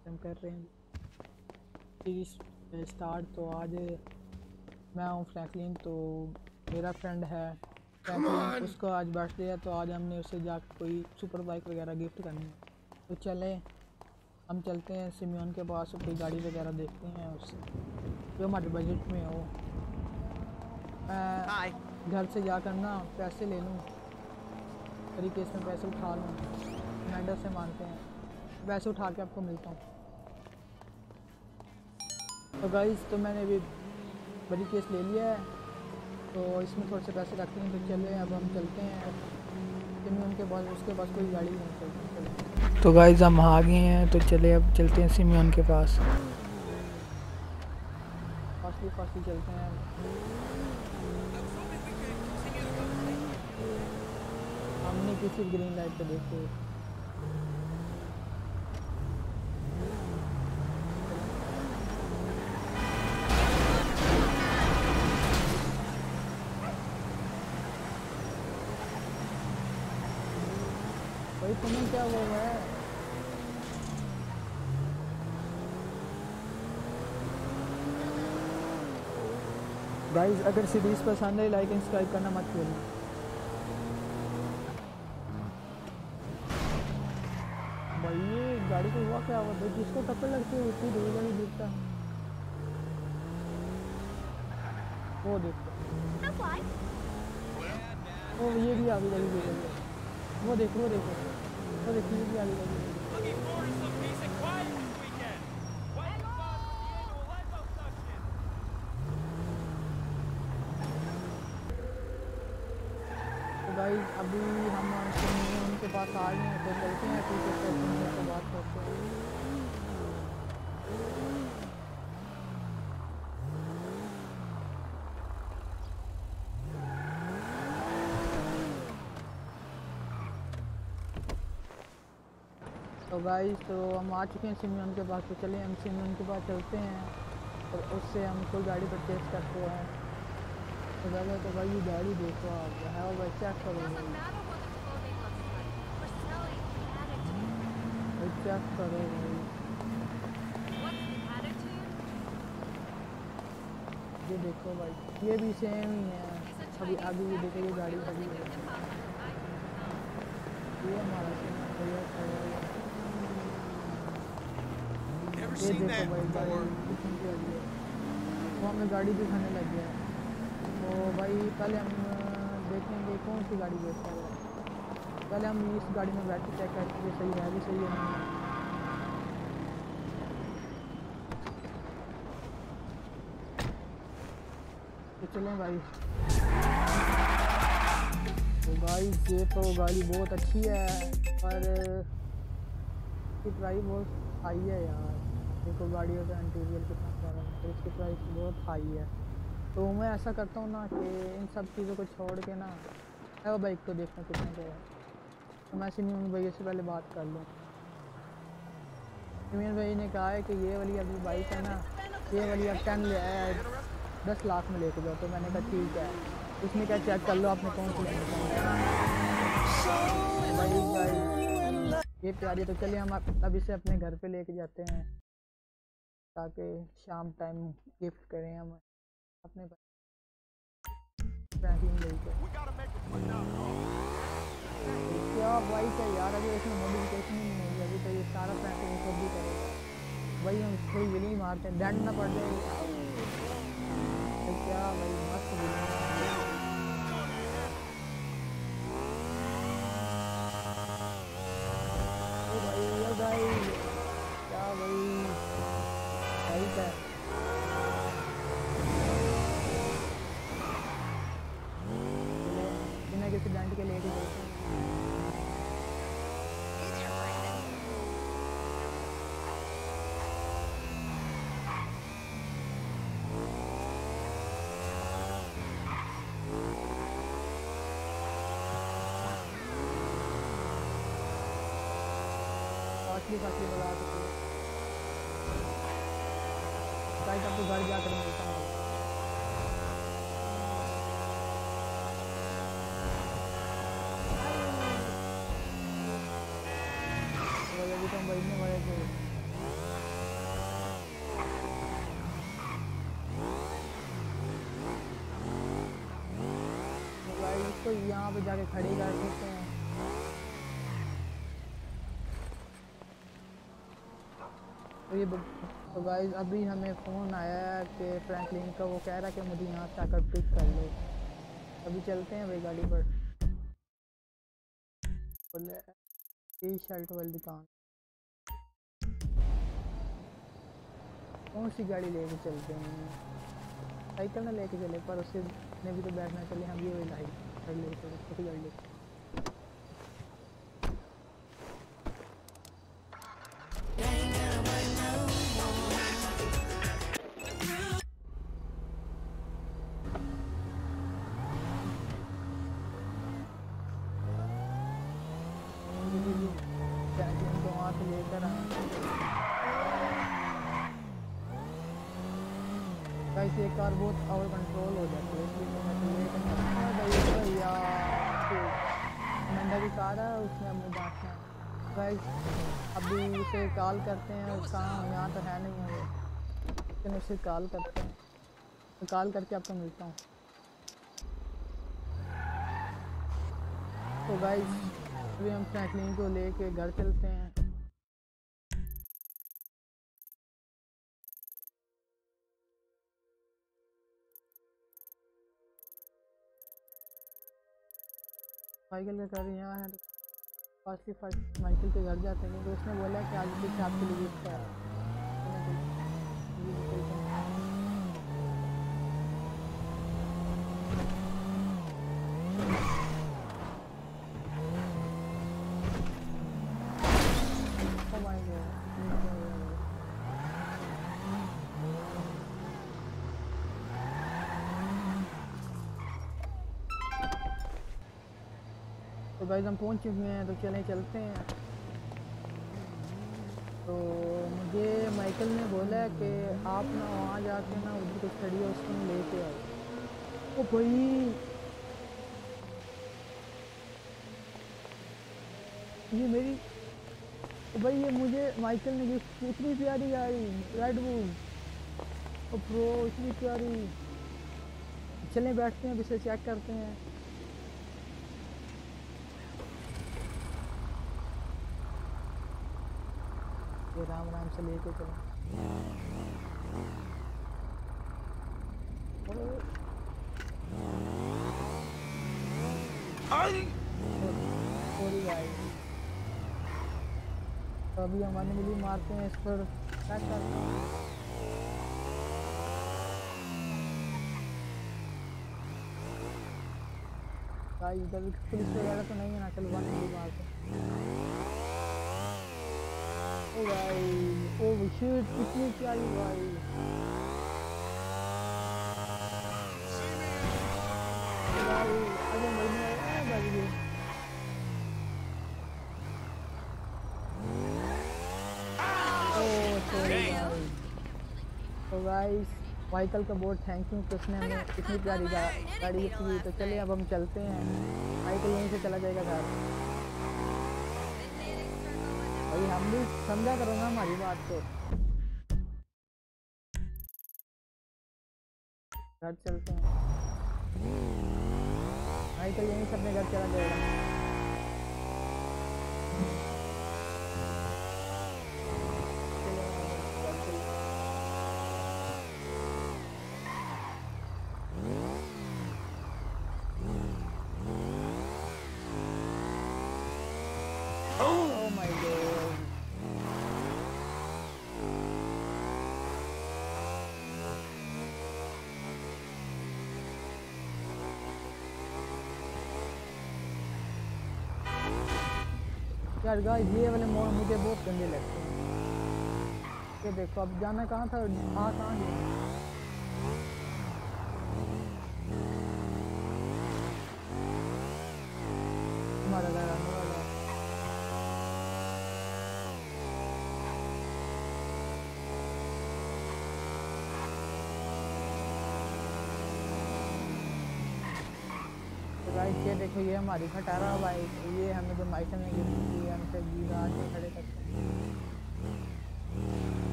हम कर रहे हैं सीरीज स्टार्ट। तो आज मैं हूँ फ्रैंकलिन, तो मेरा फ्रेंड है फ्रैंकलिन, उसका आज बर्थडे है, तो आज हमने उसे जाकर कोई सुपर बाइक वगैरह गिफ्ट करनी है। तो चले हम चलते हैं सिमियोन के पास, कोई गाड़ी वगैरह देखते हैं उससे जो हमारे बजट में हो। मैं घर से जाकर ना पैसे ले लूँ, तरीके से पैसे उठा लूँ, मैंडर से मांगते हैं, पैसे उठा के आपको मिलता हूँ। तो गाइस, तो मैंने अभी बड़ी केस ले लिया है, तो इसमें थोड़े से पैसे रखते हैं। तो चले अब हम चलते हैं सिमियोन के पास, उसके पास कोई गाड़ी नहीं चलती। तो गाइस हम आ गए हैं, तो चले अब चलते हैं सिमियोन के पास, फास्टली चलते हैं। हमने किसी ग्रीन लाइट पे देखो, भाई तुम्हें क्या हुआ है? गाइस अगर सीरीज पसंद है लाइक एंड सब्सक्राइब करना मत भूलना। भाई ये गाड़ी को हुआ क्या हुआ भाई? जिसको टक्कर लगती है उसकी धूल नहीं दिखता। वो देखो, वो ये भी आगे लगी है। वो देखो ये भी आगे लगी। तो गाइस अभी हम उनके पास आ गए हैं, तो चलते हैं पीछे से उनसे बात करते हैं। तो गाइस तो हम आ चुके हैं सिमियोन के पास, तो चलिए हम सिमियोन के पास चलते हैं और उससे हम कोई गाड़ी परचेज करते हैं। तो पहले तो भाई ये गाड़ी देखो आप, है वो भाई चेक करो, चेक करो भाई, ये देखो भाई, ये भी सेम ही है। अभी आगे ये देखो, ये गाड़ी खड़ी है, ये हमारा भैया। ये देखो भाई गाड़ी कितनी प्यारी है, वो हमें गाड़ी दिखाने लग गया है। तो भाई पहले हम देखेंगे कौन सी गाड़ी बेचता है। पहले हम इस गाड़ी में बैठ के चेक करते हैं सही है, भी सही है नहीं। तो चलें भाई। तो भाई ये तो गाड़ी बहुत अच्छी है, पर इसकी प्राइस बहुत हाई है यार। देखो गाड़ियों का इंटीरियर कितना प्यारा है, तो इसकी प्राइस बहुत हाई है। तो मैं ऐसा करता हूँ ना कि इन सब चीज़ों को छोड़ के ना है वो बाइक को देखना कितने का है। तो मैं सिमियोन भैया से पहले बात कर लूँ। सिमियोन भाई ने कहा है कि ये वाली अभी बाइक है ना, ये वाली अब 10 लाख में लेके जाओ। तो मैंने कहा ठीक है। उसने क्या चेक कर लो आपने कौन सी लेना भाई ये प्यारी। तो चलिए हम अब इसे अपने घर पे लेके जाते हैं, ताकि शाम टाइम गिफ्ट करें हम अपने फ्रैंकलिन लेके। क्या बाइक है यार, अभी इसमें मॉडिफिकेशन ही नहीं हुई, अभी तो ये सारा फ्रैंकलिन खुद भी करेगा भाई। हम थोड़ी व्हीलिंग मारते हैं, डेंट ना पड़ जाए। तो क्या भाई मस्त भाई, क्या भाई बाइक है। बिना किसी डेंट के लेके जाते हैं। फास्टली बजा सकते हैं। गाइस आपको घर जाकर मिलता हूँ। तो अभी तो हम बैठने वाले थे। इसको यहाँ पे जाके खड़ी कर देते हैं। तो ये तो गाइस अभी हमें फ़ोन आया है कि फ्रैंकलिन का, वो कह रहा है कि मुझे यहाँ से आकर पिक कर लो। अभी चलते हैं भाई गाड़ी पर। बोले टी शर्ट वाली दुकान, कौन सी गाड़ी लेके चलते हैं? साइकिल ना लेके चले, पर उससे ने भी तो बैठना, चले हम ये वाली गाड़ी लेके चले, छोटी गाड़ी लेके। वहाँ से लेकर आए कैसे एक कार बहुत आउट कंट्रोल हो जाती है, इसलिए तो मैं लेकर यार मंडा की कार है, उसमें हमें बांटना है। गाइस अभी उसे कॉल करते हैं, कहाँ यहाँ तो है नहीं है वो, लेकिन उसे कॉल करते हैं, तो कॉल करके आपको मिलता हूँ। तो गाइस अभी हम फ्रैंकलिन को लेके घर चलते हैं। माइकल का घर यहाँ है, फर्स्ट माइकल के घर जाते हैं, क्योंकि उसने बोला कि आज कुछ आपके लिए गिफ्ट है। तो गाइस हम पहुंच चुके हैं, तो चलते हैं। तो मुझे माइकल ने बोला कि आप ना वहाँ जाके ना उधर कुछ खड़ी है, उसको लेके आओ। ओ भाई ये मेरी, भाई ये मुझे माइकल ने गिफ्ट की, इतनी प्यारी गाड़ी रेड बुल, ओ प्रो इतनी प्यारी। चलें बैठते हैं, अब इसे चेक करते हैं। ये राम राम से लेके चलो। तो अभी हम मिली मारते हैं इस पर, क्या करते हैं। इधर भी पुलिस वगैरह तो नहीं है ना, चलो मिली मारते हैं। ओ भाई ओ शिट कितनी प्यारी भाई, अरे महीने तो गाइस माइकल का बहुत थैंक यू कि उसने हमें इतनी प्यारी गाड़ी गिफ्ट की। तो चलिए अब हम चलते हैं, माइकल यहीं से चला जाएगा घर। भाई हम भी समझा करो ना हमारी बात को। घर चलते हैं, माइकल यहीं से अपने घर चला जाएगा। यार गाइस ये वाले मोड़ मुझे बहुत गंदे लगते हैं। ये देखो अब जाना कहाँ था, कहाँ गया। हमारा लगा गाइस ये देखो ये हमारी खटारा बाइक, ये हमें जो माइकल ने गिफ्ट की है, हमसे गिराज में खड़े करते हैं।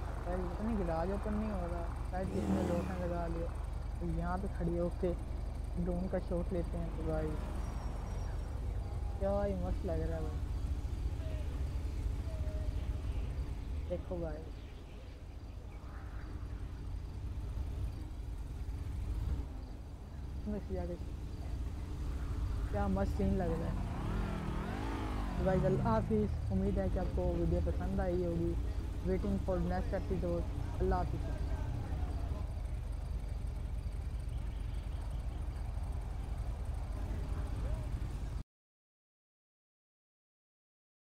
इतनी गिराज ओपन नहीं हो रहा, शायद किसने लोटा लगा लिया। तो यहाँ पे खड़ी होके ड्रोन का शॉट लेते हैं तो भाई क्या ही मस्त लग रहा है भाई। देखो भाई बस जाके क्या मस्त सीन लग रहा है। तो भाई अल्लाह हाफिज़। उम्मीद है कि आपको वीडियो पसंद आई होगी। Waiting for next episode. अल्लाह हाफिज़।